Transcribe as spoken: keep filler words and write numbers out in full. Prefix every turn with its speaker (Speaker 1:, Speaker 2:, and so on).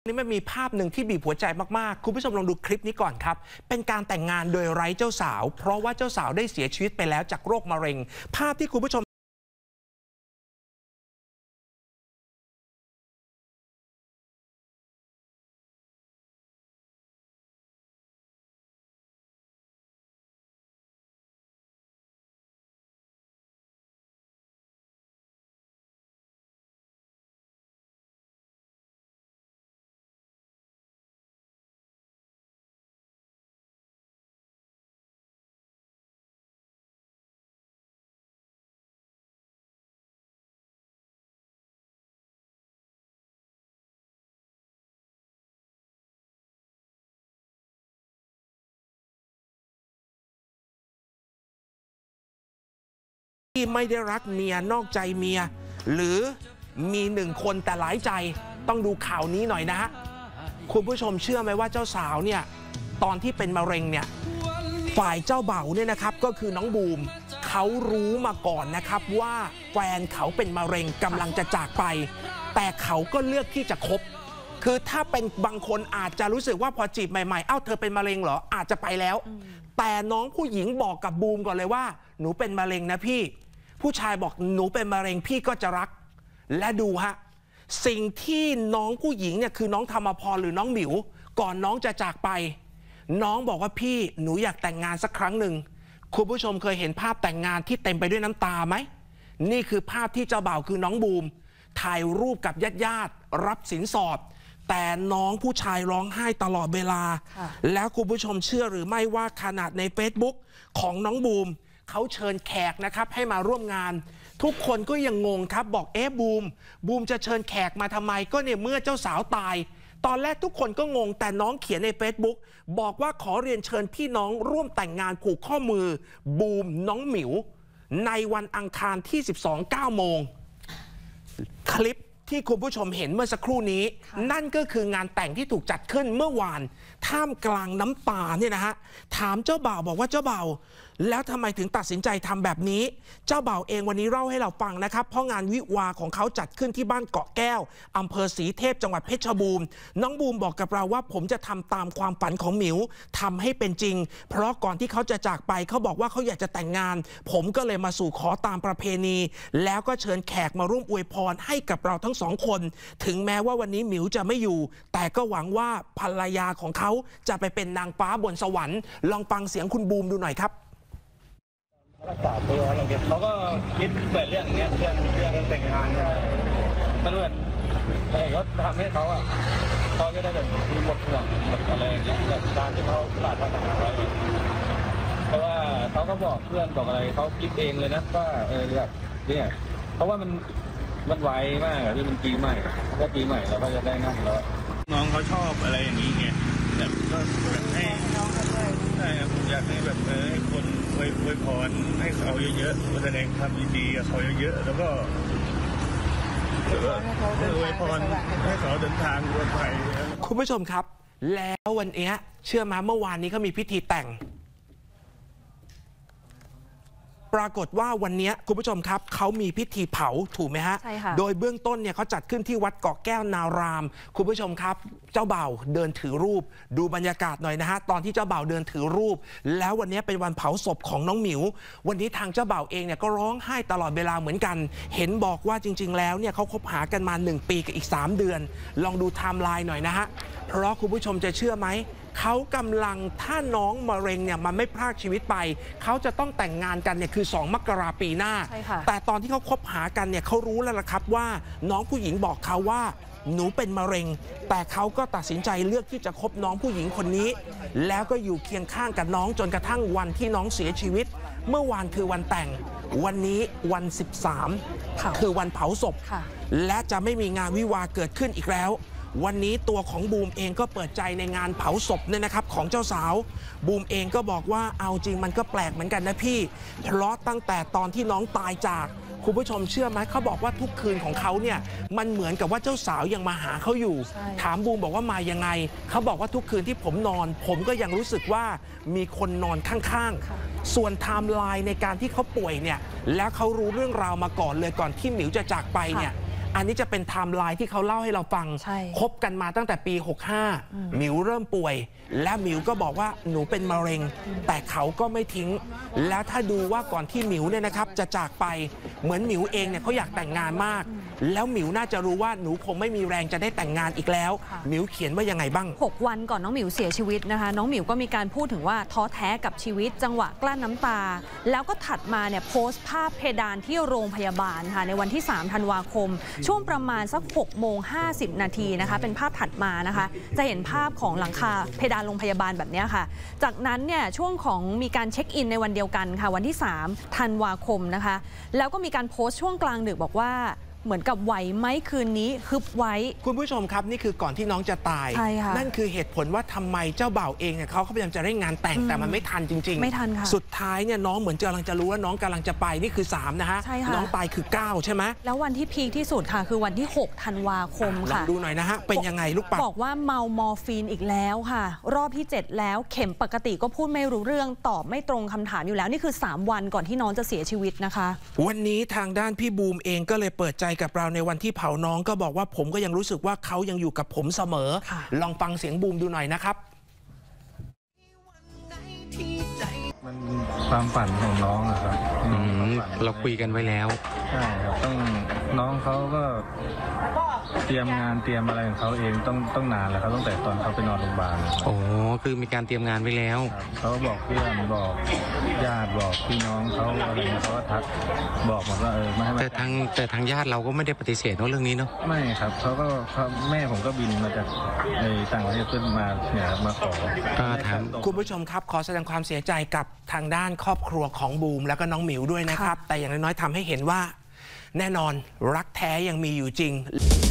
Speaker 1: นี่มันมีภาพหนึ่งที่บีบหัวใจมากๆคุณผู้ชมลองดูคลิปนี้ก่อนครับเป็นการแต่งงานโดยไร้เจ้าสาวเพราะว่าเจ้าสาวได้เสียชีวิตไปแล้วจากโรคมะเร็งภาพที่คุณผู้ชมที่ไม่ได้รักเมียนอกใจเมียหรือมีหนึ่งคนแต่หลายใจต้องดูข่าวนี้หน่อยนะฮะคุณผู้ชมเชื่อไหมว่าเจ้าสาวเนี่ยตอนที่เป็นมะเร็งเนี่ยฝ่ายเจ้าเบ่าเนี่ยนะครับก็คือน้องบูมเขารู้มาก่อนนะครับว่าแฟนเขาเป็นมะเร็งกำลังจะจากไปแต่เขาก็เลือกที่จะคบคือถ้าเป็นบางคนอาจจะรู้สึกว่าพอจีบใหม่ๆเอ้าเธอเป็นมะเร็งเหรออาจจะไปแล้วแต่น้องผู้หญิงบอกกับบูมก่อนเลยว่าหนูเป็นมะเร็งนะพี่ผู้ชายบอกหนูเป็นมะเร็งพี่ก็จะรักและดูฮะสิ่งที่น้องผู้หญิงเนี่ยคือน้องธรรมพรหรือน้องหมิวก่อนน้องจะจากไปน้องบอกว่าพี่หนูอยากแต่งงานสักครั้งหนึ่งคุณผู้ชมเคยเห็นภาพแต่งงานที่เต็มไปด้วยน้ำตาไหมนี่คือภาพที่เจ้าบ่าวคือน้องบูมถ่ายรูปกับญาติญาติรับสินสอดแต่น้องผู้ชายร้องไห้ตลอดเวลาแล้วคุณผู้ชมเชื่อหรือไม่ว่าขนาดใน Facebook ของน้องบูมเขาเชิญแขกนะครับให้มาร่วมงานทุกคนก็ยังงงครับบอกเอ๊ะบูมบูมจะเชิญแขกมาทำไมก็เนี่ยเมื่อเจ้าสาวตายตอนแรกทุกคนก็งงแต่น้องเขียนใน Facebook บอกว่าขอเรียนเชิญพี่น้องร่วมแต่งงานผูกข้อมือบูมน้องหมิวในวันอังคารที่สิบสอง เก้าโมงคลิปที่คุณผู้ชมเห็นเมื่อสักครู่นี้นั่นก็คืองานแต่งที่ถูกจัดขึ้นเมื่อวานท่ามกลางน้ำตาเนี่ยนะฮะถามเจ้าบ่าวบอกว่าเจ้าบ่าวแล้วทำไมถึงตัดสินใจทำแบบนี้เจ้าบ่าวเองวันนี้เล่าให้เราฟังนะครับเพราะงานวิวาของเขาจัดขึ้นที่บ้านเกาะแก้วอำเภอศรีเทพจังหวัดเพชรบูรณ์น้องบูมบอกกับเราว่าผมจะทำตามความฝันของหมิวทำให้เป็นจริงเพราะก่อนที่เขาจะจากไปเขาบอกว่าเขาอยากจะแต่งงานผมก็เลยมาสู่ขอตามประเพณีแล้วก็เชิญแขกมาร่วมอวยพรให้กับเราทั้งสองคนถึงแม้ว่าวันนี้หมิวจะไม่อยู่แต่ก็หวังว่าภรรยาของเขาจะไปเป็นนางฟ้าบนสวรรค์ลองฟังเสียงคุณบูมดูหน่อยครับ
Speaker 2: รักษาตัวอะไรเงี้ยเขาก็คิดแบบเรื่องเนี้ยเรื่องเรื่องแต่งงานมันเหมือนเออเขาทำให้เขาอ่ะเขาจะได้แบบมีหมดห่วงหมดอะไรอย่างเงี้ยแบบการที่เขาปรารถนาไว้เพราะว่าเขาก็บอกเพื่อนบอกอะไรเขาคิดเองเลยนะว่าเออแบบเนี่ยเพราะว่ามันมันไวมากอะที่มันปีใหม่ก็ปีใหม่เราก็จะได้นั่งแล้วน้องเขาชอบอะไรอย่างนี้ไงแบบก็แบบให้ใช่ครับอยากให้แบบเออให้คนอวยอวยพรให้เขาเยอะๆแสดงความยินดีกับเขาเยอะๆแล้วก็อวยพรให้เขาเดินทางปลอดภัย
Speaker 1: คุณผู้ชมครับแล้ววันนี้เชื่อมาเมื่อวานนี้เขามีพิธีแต่งปรากฏว่าวันนี้คุณผู้ชมครับเขามีพิธีเผาถูกไหมฮะใช่ค่ะโดยเบื้องต้นเนี่ยเขาจัดขึ้นที่วัดเกาะแก้วนารามคุณผู้ชมครับเจ้าบ่าวเดินถือรูปดูบรรยากาศหน่อยนะฮะตอนที่เจ้าบ่าวเดินถือรูปแล้ววันนี้เป็นวันเผาศพของน้องหมิววันนี้ทางเจ้าบ่าวเองเนี่ยก็ร้องไห้ตลอดเวลาเหมือนกันเห็นบอกว่าจริงๆแล้วเนี่ยเขาคบหากันมาหนึ่งปีกับอีกสามเดือนลองดูไทม์ไลน์หน่อยนะฮะเพราะคุณผู้ชมจะเชื่อไหมเขากำลังถ้าน้องมะเร็งเนี่ยมันไม่พรากชีวิตไปเขาจะต้องแต่งงานกันเนี่ยคือสองมกราปีหน้าแต่ตอนที่เขาคบหากันเนี่ยเขารู้แล้วล่ะครับว่าน้องผู้หญิงบอกเขาว่าหนูเป็นมะเร็งแต่เขาก็ตัดสินใจเลือกที่จะคบน้องผู้หญิงคนนี้แล้วก็อยู่เคียงข้างกับน้องจนกระทั่งวันที่น้องเสียชีวิตเมื่อวานคือวันแต่งวันนี้วันสิบสามคือวันเผาศพและจะไม่มีงานวิวาห์เกิดขึ้นอีกแล้ววันนี้ตัวของบูมเองก็เปิดใจในงานเผาศพเนี่ยนะครับของเจ้าสาวบูมเองก็บอกว่าเอาจริงมันก็แปลกเหมือนกันนะพี่เพราะตั้งแต่ตอนที่น้องตายจากคุณผู้ชมเชื่อไหมเขาบอกว่าทุกคืนของเขาเนี่ยมันเหมือนกับว่าเจ้าสาวยังมาหาเขาอยู่ถามบูมบอกว่ามายังไงเขาบอกว่าทุกคืนที่ผมนอนผมก็ยังรู้สึกว่ามีคนนอนข้างๆส่วนไทม์ไลน์ในการที่เขาป่วยเนี่ยแล้วเขารู้เรื่องราวมาก่อนเลยก่อนที่หมิวจะจากไปเนี่ยอันนี้จะเป็นไทม์ไลน์ที่เขาเล่าให้เราฟังคบกันมาตั้งแต่ปีหกห้าหมิวเริ่มป่วยและหมิวก็บอกว่าหนูเป็นมะเร็งแต่เขาก็ไม่ทิ้งแล้วถ้าดูว่าก่อนที่หมิวเนี่ยนะครับจะจากไปเหมือนหมิวเองเนี่ยเขาอยากแต่งงานมากแล้วหมิวน่าจะรู้ว่าหนูคงไม่มีแรงจะได้แต่งงานอีกแล้วหมิวเขียนว่ายังไงบ้าง
Speaker 3: หกวันก่อนน้องหมิวเสียชีวิตนะคะน้องหมิวก็มีการพูดถึงว่าท้อแท้กับชีวิตจังหวะกลั้นน้ำตาแล้วก็ถัดมาเนี่ยโพสต์ภาพเพดานที่โรงพยาบาลค่ะในวันที่สามธันวาคมช่วงประมาณสักหกโมงห้าสิบนาทีนะคะเป็นภาพถัดมานะคะจะเห็นภาพของหลังคาเพดานโรงพยาบาลแบบนี้ค่ะจากนั้นเนี่ยช่วงของมีการเช็คอินในวันเดียวกันค่ะวันที่สามธันวาคมนะคะแล้วก็มีการโพสต์ช่วงกลางดึกบอกว่าเหมือนกับไหวไหมคืนนี้ฮึบไว้
Speaker 1: คุณผู้ชมครับนี่คือก่อนที่น้องจะตายนั่นคือเหตุผลว่าทำไมเจ้าบ่าวเองเนี่ยเขาพยายามจะเร่งงานแต่งแต่มันไม่ทันจริงๆ
Speaker 3: ไม่ทันค่ะ
Speaker 1: สุดท้ายเนี่ยน้องเหมือนกำลังจะรู้ว่าน้องกำลังจะไปนี่คือสามนะฮะน้องตายคือเก้าใช่ไหม
Speaker 3: แล้ววันที่พีคที่สุดค่ะคือวันที่หกธันวาคมค่ะ
Speaker 1: ลองดูหน่อยนะฮะเป็นยังไงลูกปัด
Speaker 3: บอกว่าเมามอร์ฟีนอีกแล้วค่ะรอบที่เจ็ดแล้วเข็มปกติก็พูดไม่รู้เรื่องตอบไม่ตรงคำถามอยู่แล้วนี่คือสามวันก่อนที่น้องจะเสียชีวิตนะคะ
Speaker 1: วันนี้ทางด้านพี่บูมเองก็เลยเปิดใจกับเราในวันที่เผาน้องก็บอกว่าผมก็ยังรู้สึกว่าเขายังอยู่กับผมเสมอลองฟังเสียงบูมดูหน่อยนะครับ
Speaker 2: มันความฝันของน้องอะครับ
Speaker 4: เราคุยกันไว้แล้ว
Speaker 2: ใช่ครับต้องน้องเขาก็เตรียมงานเตรียมอะไรของเขาเองต้องต้องนานแล้วครับตั้งแต่ตอนเขาไปนอนโรงพยาบาล
Speaker 4: โอ้คือมีการเตรียมงานไว้แล้ว
Speaker 2: เขาบอกเพื่อนบอกญาติบอกพี่น้องเขาอะไรเขาก็ทักบอกหมดว่าเออไม่ให้
Speaker 4: แต่ทางแต่ทางญาติเราก็ไม่ได้ปฏิเสธเรื่องนี้เนาะ
Speaker 2: ไม่ครับเขาก็แม่ผมก็บินมาจากในต่างประเทศเพื่อมาเนี่ยมาขอ
Speaker 1: ถามคุณผู้ชมครับขอแสดงความเสียใจกับทางด้านครอบครัวของบูมแล้วก็น้องหมิวด้วยนะครับแต่อย่างน้อยๆทำให้เห็นว่าแน่นอนรักแท้ยังมีอยู่จริง